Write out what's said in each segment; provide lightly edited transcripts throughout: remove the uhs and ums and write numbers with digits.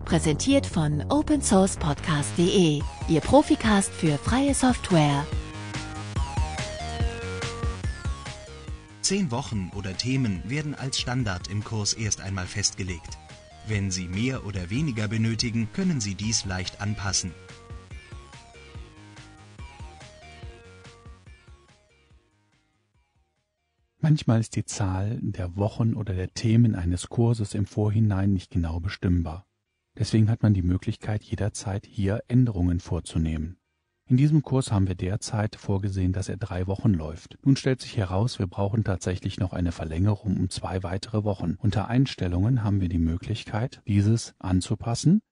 Präsentiert von opensourcepodcast.de, Ihr Proficast für freie Software. 10 Wochen oder Themen werden als Standard im Kurs erst einmal festgelegt. Wenn Sie mehr oder weniger benötigen, können Sie dies leicht anpassen. Manchmal ist die Zahl der Wochen oder der Themen eines Kurses im Vorhinein nicht genau bestimmbar. Deswegen hat man die Möglichkeit, jederzeit hier Änderungen vorzunehmen. In diesem Kurs haben wir derzeit vorgesehen, dass er 3 Wochen läuft. Nun stellt sich heraus, wir brauchen tatsächlich noch eine Verlängerung um 2 weitere Wochen. Unter Einstellungen haben wir die Möglichkeit, dieses anzupassen.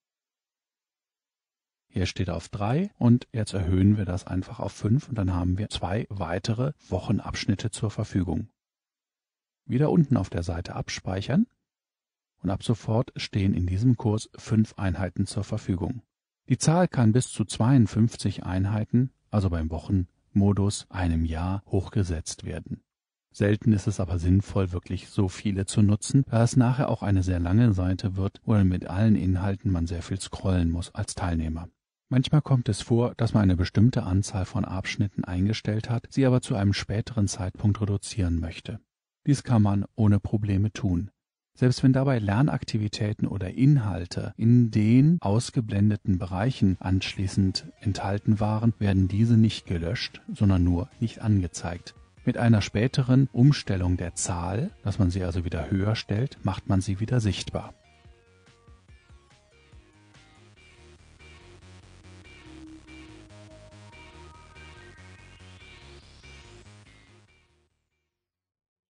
Hier steht auf 3 und jetzt erhöhen wir das einfach auf 5 und dann haben wir 2 weitere Wochenabschnitte zur Verfügung. Wieder unten auf der Seite abspeichern und ab sofort stehen in diesem Kurs 5 Einheiten zur Verfügung. Die Zahl kann bis zu 52 Einheiten, also beim Wochenmodus, einem Jahr hochgesetzt werden. Selten ist es aber sinnvoll, wirklich so viele zu nutzen, da es nachher auch eine sehr lange Seite wird, wo mit allen Inhalten man sehr viel scrollen muss als Teilnehmer. Manchmal kommt es vor, dass man eine bestimmte Anzahl von Abschnitten eingestellt hat, sie aber zu einem späteren Zeitpunkt reduzieren möchte. Dies kann man ohne Probleme tun. Selbst wenn dabei Lernaktivitäten oder Inhalte in den ausgeblendeten Bereichen anschließend enthalten waren, werden diese nicht gelöscht, sondern nur nicht angezeigt. Mit einer späteren Umstellung der Zahl, dass man sie also wieder höher stellt, macht man sie wieder sichtbar.